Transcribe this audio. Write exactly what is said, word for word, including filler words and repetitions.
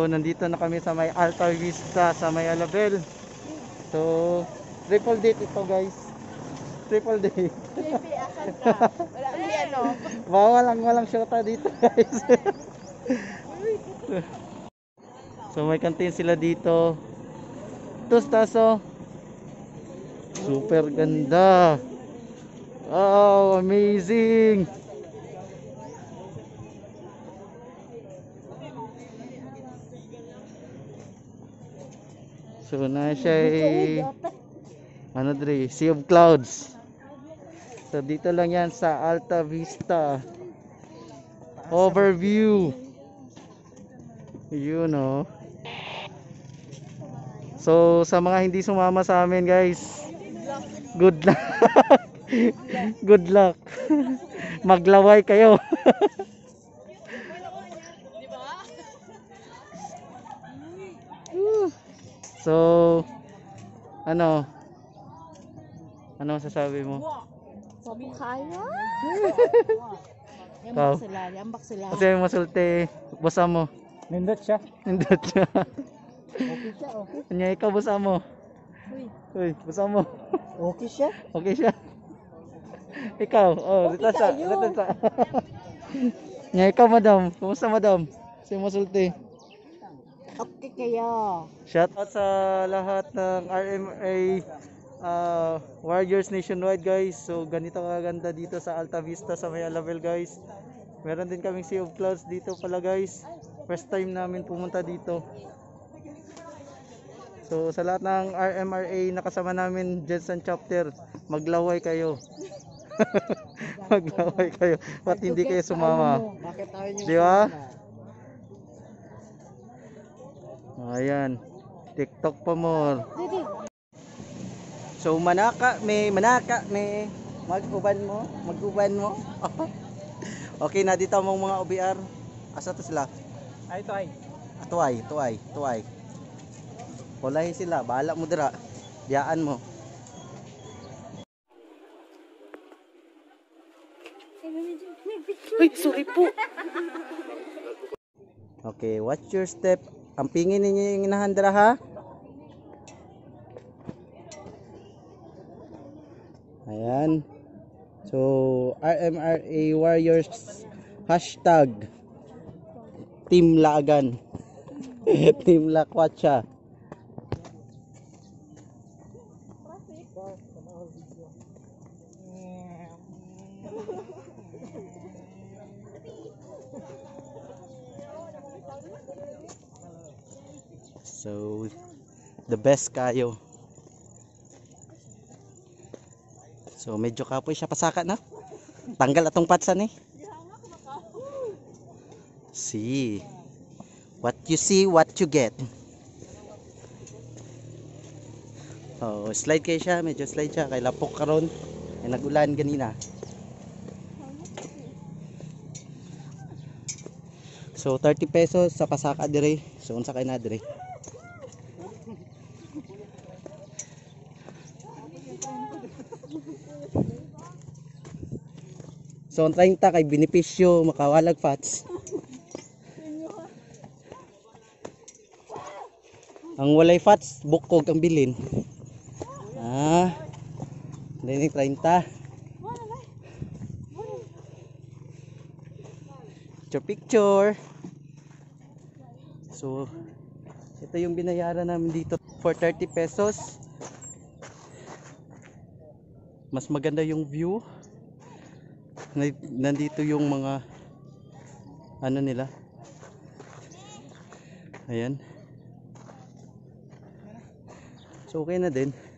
So nandito na kami sa may AltaVista sa may Alabel. So triple date ito guys. Triple date. Baby, asan ka? Wala kami ano. Bawal lang, walang shota dito guys. So may kantin sila dito. Tustaso. Super ganda. Wow, amazing. So na siya ay ano dre, Sea of Clouds. So dito lang yan sa AltaVista Overview. You know. So sa mga hindi sumama sa amin guys, good luck. Good luck. Maglaway kayo. So ano? Ano sasabi mo? Sabi kaya? Ikaw? Yambak sila, yambak sila. Kasi yung masulti, bosa mo. Nindot siya. Nindot siya. Okay siya, okay. Kanya ikaw bosa mo. Uy. Uy, bosa mo. Okay siya. Okay siya. Ikaw, oh, Okay dito sa, kayo. dito sa. Nya ikaw madam, kumusta madam? Si masulti. Okay kayo. Shout out sa lahat ng R M A uh, Warriors nationwide guys. So ganito kaganda dito sa AltaVista sa may Alabel guys. Meron din kaming Sea of Clouds dito pala guys. First time namin pumunta dito. So sa lahat ng R M R A nakasama namin Jensen chapter, maglaway kayo. Maglaway kayo. Ba't hindi kayo sumama? Bakit tayo niyo? Di ba? Ayan. TikTok pa more. So manaka me, manaka me. Mag-uban mo, mag-uban mo. Okay na dito mong mga O B R. Asa to sila? Ay, ito ay. Tuway, tuway, tuway. Walahi sila, bahala mo dira. Diyaan mo. Uy, sorry po. Okay, watch your step. Ang pingin ninyo yung inahandra ha. Ayan. So, R M R A Warriors hashtag Team Laagan. Team Lakwatsa. So, the best kayo. So, medyo kapoy siya pasaka na. Tanggal atong patsan eh. See. What you see, what you get. Oh, slide kayo siya. Medyo slide siya. Kay lapok karon. Ay nagulan ganina. So, thirty pesos sa pasaka dire. So, unsa kay na dire. So, ang thirty kay benepisyo, makawalag fats. Ang walay fats, bukog ang bilin. Ah, dinig thirty. Picture picture. So, ito yung binayaran namin dito for thirty pesos. Mas maganda yung view. Nandito yung mga ano nila. Ayan. So okay na din.